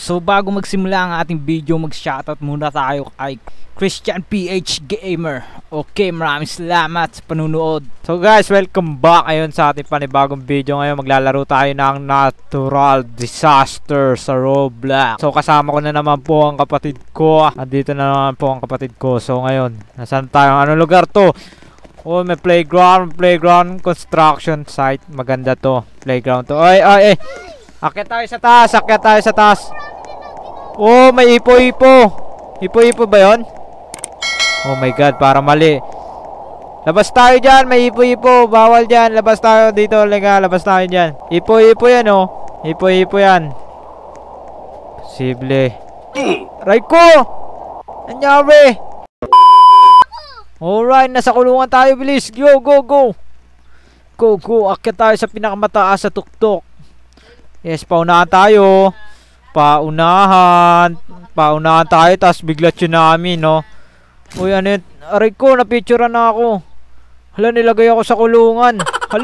So bago magsimula ang ating video, mag-shoutout muna tayo kay Christian PH Gamer. Okay, maraming salamat sa panunood. So guys, welcome back ngayon sa ating panibagong video. Ngayon maglalaro tayo ng natural disaster sa Roblox. So kasama ko na naman po ang kapatid ko. Andito na naman po ang kapatid ko. So ngayon, nasaan tayo? Anong lugar to? Oh, may playground construction site. Maganda to. Playground to. Ay. Akyat tayo sa taas. Oh, may ipo-ipo. Ipo-ipo ba 'yon? Oh my god, para mali. Labas tayo dyan, may ipo-ipo. Bawal dyan, labas tayo dito. Labas tayo dyan. Ipo-ipo yan, oh. Ipo-ipo yan. Posible. Aray ko! Nangyari! Alright, nasa kulungan tayo, bilis. Go. Go, akyat tayo sa pinakamataas sa tuktok. Yes, paunahan tayo. Paunahan tayo, tas bigla tsunami, no? Uy, ano yun? Aray ko, napicturean na ako. Hala, nilagay ako sa kulungan.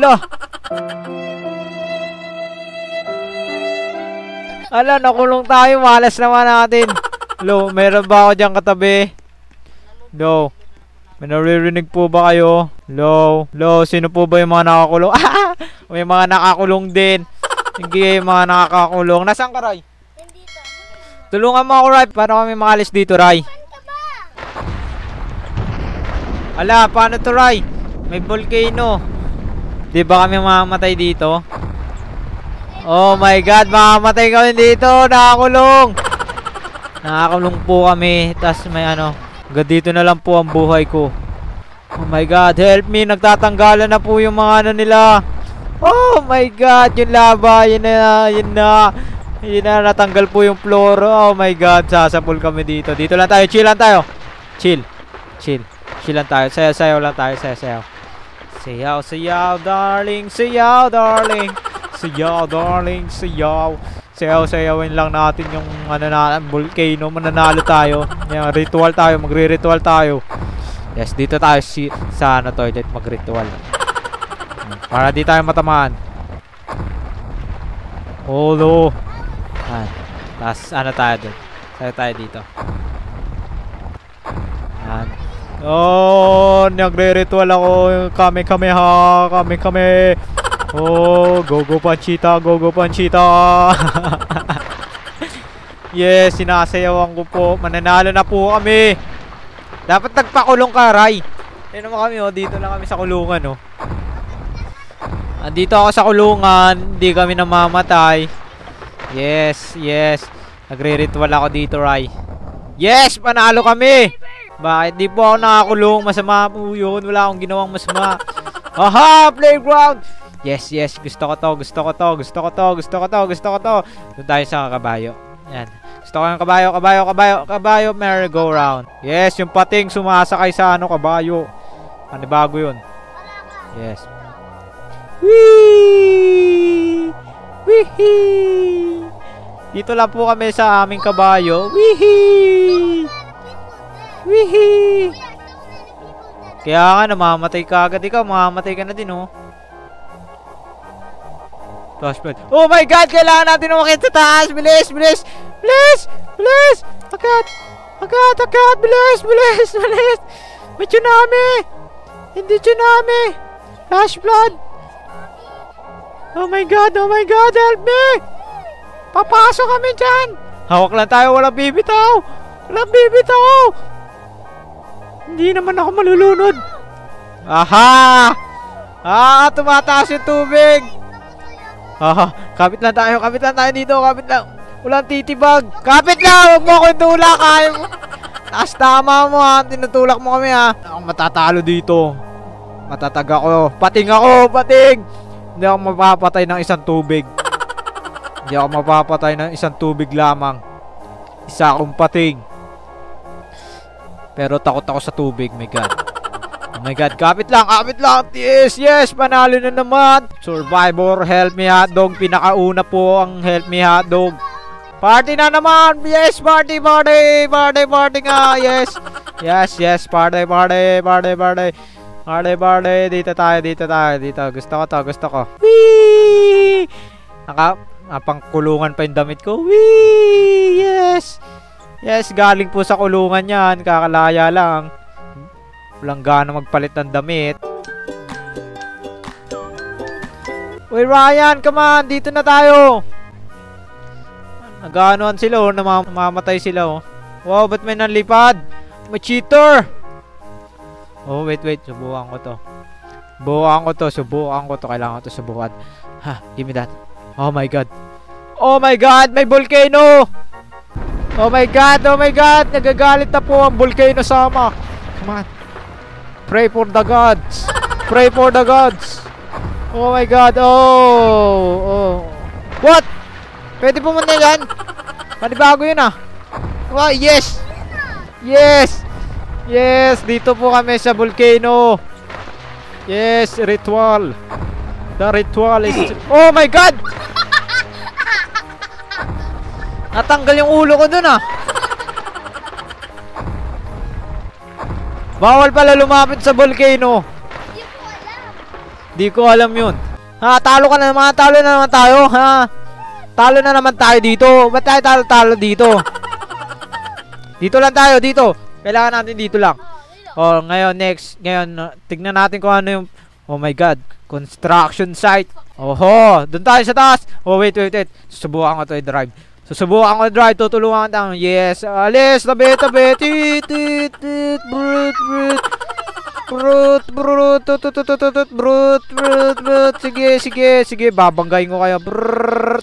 Hala, nakulong tayo. Malas naman natin. Hello, meron ba ako dyan katabi? No. May naririnig po ba kayo? Hello, sino po ba yung mga nakakulong? May mga nakakulong din. Hindi mga nakakulong. Nasaan ka, Ray? Tulungan mo ako, Ray. Paano kami makalis dito, Ray? Ala, paano to, Ray? May volcano. Di ba kami mamamatay dito? Oh my god, mamamatay kami dito. Nakakulong po kami. Tas may ano, hanggang dito na lang po ang buhay ko. Oh my god, help me. Nagtatanggalan na po yung mga ano nila. Oh my god, yung lava. Yun na, natanggal po yung floor. Oh my god, sasapul kami dito. Dito lang tayo, chill lang tayo. Chill lang tayo, sayaw lang tayo, sayaw. Sayaw, darling. Sayawin lang natin yung ano na volcano, mananalo tayo. Yung ritual tayo, magre-ritual tayo. Yes, dito tayo sa ano, toilet, mag-ritual. Para di tayo matamaan. Olo. Tapos ano tayo dun? Sayo tayo dito. Yan. Oh, nagre-ritual ako. Kame. Oh, go Panchita. Yes, sinasayawan ko po. Mananalo na po kami. Dapat nagpakulong ka, Ray. Tignan mo kami, oh. Dito lang kami sa kulungan, oh. Andito ako sa kulungan. Hindi kami namamatay. Yes. Nagre-ritual ako dito, Ray. Yes, panalo kami. Bakit di po ako nakakulong? Masama po yun. Wala akong ginawang masama. Aha! Playground! Yes. Gusto ko to. Doon tayo sa kabayo. Yan. Gusto ko yung kabayo. Merry-go-round. Yes, yung pating sumasakay sa ano, kabayo. Panibago yun. Yes. Wee! Dito lang po kami sa aming kabayo. Kaya nga, namamatay ka agad. Ikaw, mamamatay ka na din, oh. Flashback. Oh my god, kailangan natin umakit sa taas. Bilis. Agad. Bilis. May tsunami. Hindi tsunami. Flash flood. Oh my god, help me. Papasok kami dyan. Hawak lang tayo, walang bibitaw. Hindi naman ako malulunod. Aha! Tumataas yung tubig. Kapit lang tayo dito. Walang titibag. Kapit lang, huwag mo ako itulak. Taas tama mo, ha. Tinutulak mo kami, ha. Ako matatalo dito. Matatag ako. Pating. Hindi ako mapapatay ng isang tubig lamang. Isa akong pating. Pero takot ako sa tubig, my god. Oh my god, kapit lang. Yes, panalo na naman. Survivor, help me hotdog. Pinakauna po ang help me hotdog. Party na naman. Yes, party nga. Yes, party. Dito tayo. Gusto ko. Wee! Napangkulungan pa yung damit ko. Wee! Yes, galing po sa kulungan yan. Kakalaya lang. Walang gana magpalit ng damit. Uy, Ryan, come on. Dito na tayo. Naganoan sila, oh. Namamatay sila, oh. Wow, ba't may nanlipad? May cheater. Oh, wait. Subukan ko to. Subukan ko to. Kailangan ko to subukan. Ha, give me that. Oh my god. Oh my god, may volcano. Oh my god. Nagagalit na po ang volcano sama. Come on. Pray for the gods. Oh my god. Oh. What? Pwede pumunta yan? Panibago yun ah. Oh, yes. Dito po kami sa volcano. Yes, ritual. The ritual is... Oh my god! Natanggal yung ulo ko dun ah. Bawal pala lumapit sa volcano. Di ko alam yun. Ha, talo na naman tayo, ha? Talo na naman tayo dito. Ba't tayo talo dito? Dito lang tayo, dito. Kailangan natin dito lang. Oh, ngayon, next. Ngayon, tignan natin kung ano yung... Oh my god. Construction site. Oho, doon tayo sa taas. Oh, wait. Susubukan ko to i-drive. Tutulungan tayo. Yes, alis. Tabi. Brut. Sige. Babanggayin ko kayo. Brut.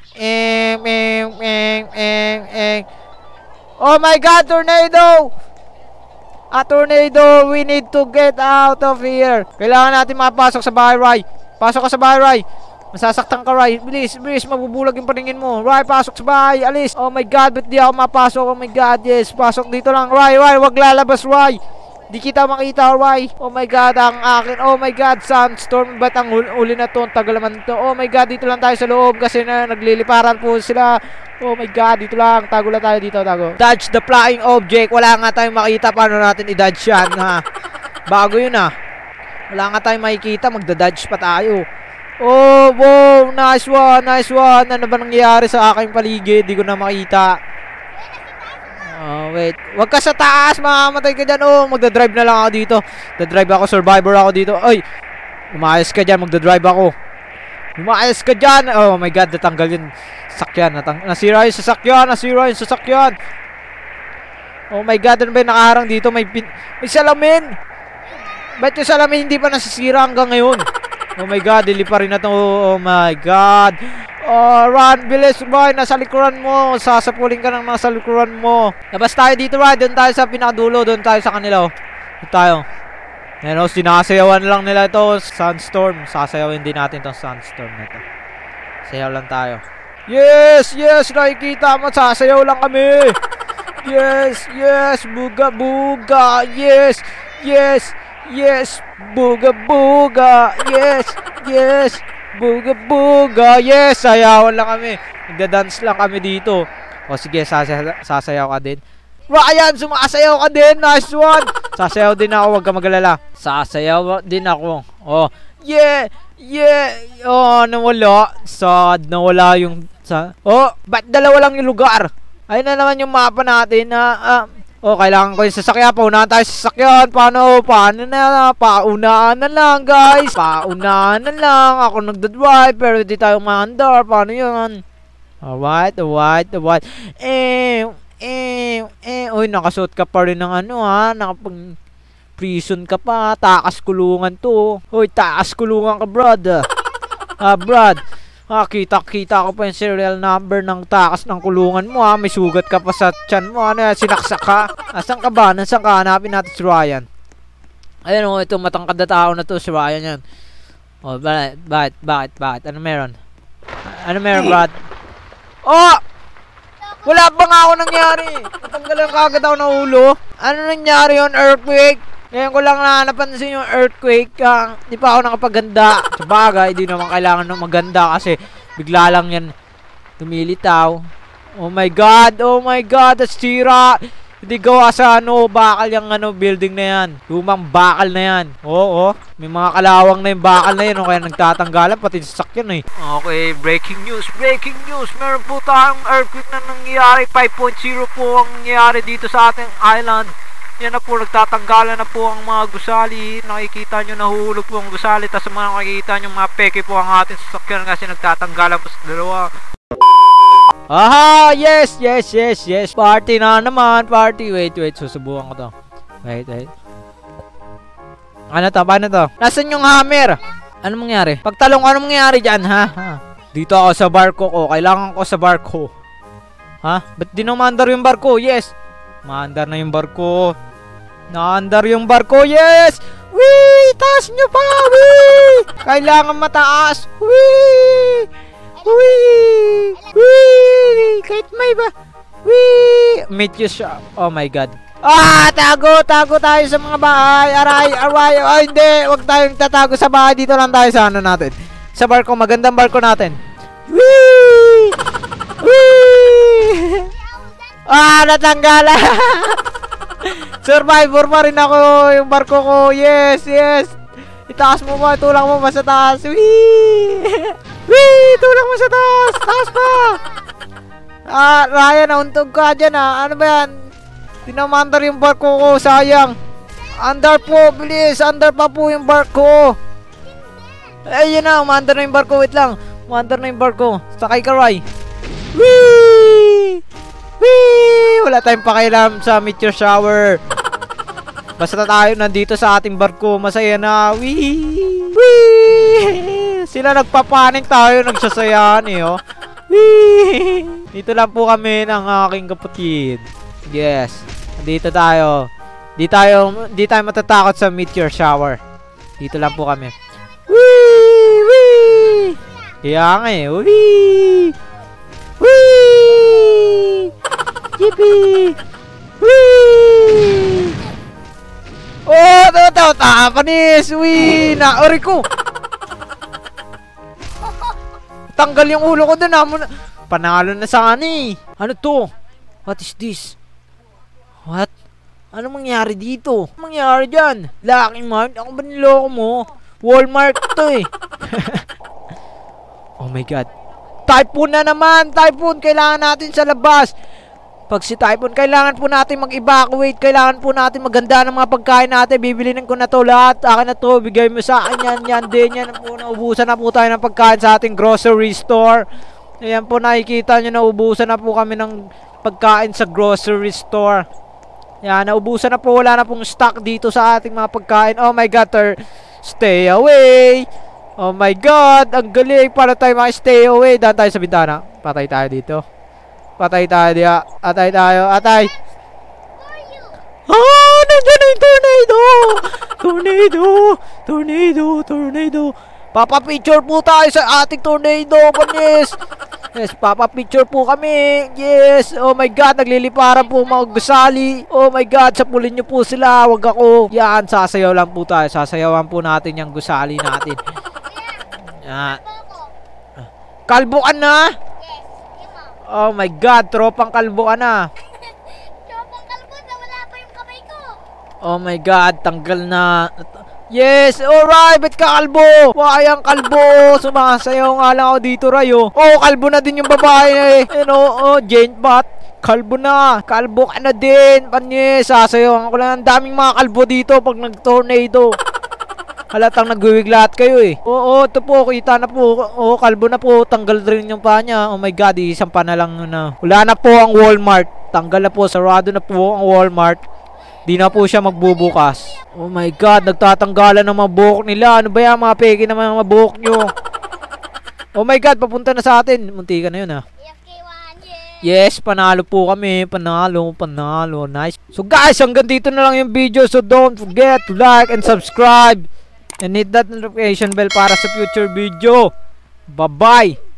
Oh my god, tornado! A tornado! We need to get out of here. Kailangan natin mapasok sa bahay, Rai. Pasok ka sa bahay, Rai. Masasaktan ka, Rai. Bilis. Mabubulag yung paningin mo. Rai, pasok sa bahay. Alis. Oh my god, ba't di ako mapasok? Oh my god, yes. Pasok dito lang, Rai. Wag lalabas, Rai. Di kita makita, Rai. Oh my god, ang akin. Oh my god, sandstorm. Ba't ang uli na to? Ang tagal naman to. Oh my god, dito lang tayo sa loob kasi na nagliliparan po sila. Oh my god, dito lang. Tago lang tayo dito, tago. Dodge the flying object. Wala nga tayong makita. Paano natin i-dodge yan, ha? Bago yun, ha? Wala nga tayong makikita. Magda-dodge pa tayo. Oh, wow. Nice one. Ano ba nangyayari sa aking paligid? Di ko na makita. Oh, wait. Wag ka sa taas. Mamamatay ka dyan. Oh, magda-drive na lang ako dito. Magda-drive ako. Survivor ako dito. Ay, umayos ka dyan. Magda-drive ako. Umayos ka dyan. Oh my god, natanggal yung sasakyan. Nasira yung sasakyan. Oh my god, ano ba yung nakaharang dito? May salamin. Ba't yung salamin hindi pa nasisira hanggang ngayon? Oh my god, dili pa rin na to. Oh my god. Oh, run, bilis, boy. Nasa likuran mo. Sasapulin ka ng nasa likuran mo. Labas tayo dito, Ryan. Doon tayo sa pinakadulo. Doon tayo sa kanila, oh. Doon tayo. Ayan, oh, sinasayawan lang nila ito. Sandstorm. Sasayawin din natin itong sandstorm na ito. Sayaw lang tayo. Yes. Nakikita mo. Sasayaw lang kami. Yes. Buga. Yes. Buga. Yes. Buga. Yes. Sayawan lang kami. Nagda-dance lang kami dito. O sige, sasayaw ka din. Ryan, sumasayaw ka din. Nice one. Sasayaw din ako. Huwag ka magalala. Sasayaw din ako. Oh. Yeah. Oh, nawala. Sad. Nawala yung... Oh, ba't dalawa lang yung lugar? Ayun na naman yung mapa natin na... Oh, kailangan ko yung sasakyan. Paunahan tayo sa sasakyan. Paano na? Paunahan na lang, guys. Paunahan na lang. Ako nagdadrive, pero di tayo maandar. Paano yun? Alright. Uy, nakasuot ka pa rin ng ano, ha? Nakapag-prison ka pa. Takas kulungan to. Uy, takas kulungan ka, brad. Brad. Kita ko pa yung serial number ng takas ng kulungan mo, ha. May sugat ka pa sa tiyan mo. Ano yan? Sinaksak ka? Asan ka ba? Nasaan ka? Hanapin natin si Ryan. Ayun, oh, ito matangkad na tao na to, si Ryan yan. Oh, bakit? Ano meron, Brad? Oh! Wala pa nga ako nangyari. Natanggalan kagad ako ng ulo. Ano nangyari yun? Earthquake? Ngayon ko lang napansin yung earthquake. Di pa ako nakapaganda. Sa bagay, di naman kailangan ng maganda kasi bigla lang yan tumilitaw. Oh my god, nasira. Hindi gawa sa ano, bakal yung ano, building na yan. Lumang bakal na yan. Oo, may mga kalawang na yung bakal na yan. O kaya nagtatanggalan, pati sasakyan eh. Okay, breaking news. Breaking news. Meron po tayong earthquake na nangyayari. 5.0 po ang nangyayari dito sa ating island. Yan na po, nagtatanggalan na po ang mga gusali. Nakikita nyo, nahuhulog po ang gusali. Tapos mga nakikita nyo, mga peke po ang ating sasakyan kasi nagtatanggalan po sa dalawa. Aha! Yes! Yes! Yes! Yes! Party na naman! Party! Wait! Wait! Susubukan ko to. Wait! Wait! Ano to? Paano to? Nasaan yung hammer? Ano mangyari? Pagtalong ko, ano mangyari dyan? Ha? Dito ako sa barko ko. Kailangan ko sa barko. Ha? Ba't di na-mandar yung barko? Yes! Maandar na yung barko. Naandar yung barko. Yes! Wee! Taas nyo pa! Wee! Kailangan mataas! Wee! Wee! Wee! Kahit may ba? Wee! Meet you siya. Oh my god. Tago! Tago tayo sa mga bahay. Aray! Aray! Ay, hindi! Huwag tayong tatago sa bahay. Dito lang tayo sa ano natin. Sa barko. Magandang barko natin. Wee! Wee! Natanggalan! Survivor pa rin ako. Yung barko ko. Yes! Yes! Itaas mo ba? Tulak mo ba sa taas? Wee! Wee! Tulak mo sa taas! Taas pa! Ryan, nauntog ka dyan Ano ba yan? Tinamandar yung barko ko. Sayang. Andar po, please. Andar pa po yung barko. Ayun na. Umandar na yung barko. Wait lang. Umandar na yung barko. Sakay ka, Ray. Wee! Wee! Wala tayong pakialam sa meteor shower. Basta tayo nandito sa ating barko. Masaya na. Wee! Wee! Sila nagpapanik, tayo nagsasayahan eh, oh. Wee! Dito lang po kami ng aking kapatid. Yes. Dito tayo. Di tayo matatakot sa meteor shower. Dito lang po kami. Wee! Wee! Kaya nga eh. Wee! Wee! Yippee! Wee! Oh, ito, panis! Wee! Naori ko! Tanggal yung ulo ko dun Panalo na sana eh. Ano to? What is this? What? Ano mangyari dito? Ano mangyari dyan? Lucky Mart? Ako ba niloko mo? Walmart to eh. Oh my god. Typhoon na naman! Typhoon! Kailangan natin sa labas! Pag si Typhoon, kailangan po natin mag-evacuate. Kailangan po natin maganda ng mga pagkain natin. Bibilinin ko na to lahat. Akin na to. Bigay mo sa akin yan. Yan din. Yan po. Naubusan na po tayo ng pagkain sa ating grocery store. Ayan po, nakikita nyo. Naubusan na po kami ng pagkain sa grocery store. Yan. Naubusan na po. Wala na pong stock dito sa ating mga pagkain. Oh my god. Stay away. Oh my god. Ang galing. Para tayo stay away. Daan tayo sa bintana. Patay tayo dito. Patay tayo diya. Atay tayo. Atay. Nandiyan na yung tornado. Tornado. Tornado. Tornado. Papa-picture po tayo sa ating tornado. Panis. Yes, papa-picture po kami. Yes. Oh my god. Nagliliparan po mga gusali. Oh my god. Sapulin nyo po sila. Wag ako. Yan. Sasayaw lang po tayo. Sasayawan po natin yung gusali natin. Yan. Kalbo ka na. Oh my god, tropang kalbo ka na. Tropang kalbo na wala pa yung kamay ko. Oh my god, tanggal na. Yes, alright, ba't ka kalbo? Wayang kalbo. Sumasayaw nga lang ako dito, Rayo. Oh, kalbo na din yung babae eh. Oh, Jane Bat. Kalbo na. Kalbo ka na din. Panyes, sasayaw ko lang. Ang daming mga kalbo dito pag nag-tornado. Halatang nagwiwiglaat kayo eh. Oo, ito po, kita na po. Oo, kalbo na po. Tanggal rin yung paa niya. Oh my god, isang pa na lang na. Wala na po ang Walmart. Tanggal na po, sarado na po ang Walmart. Di na po siya magbubukas. Oh my god, nagtatanggalan ng mga buhok nila. Ano ba yan, mga peke na mga buhok nyo? Oh my god, papunta na sa atin. Munti ka na yun ha. Yes, panalo po kami. Panalo. Nice. So guys, hanggang dito na lang yung video. So don't forget to like and subscribe. And hit that notification bell para sa future video. Bye-bye!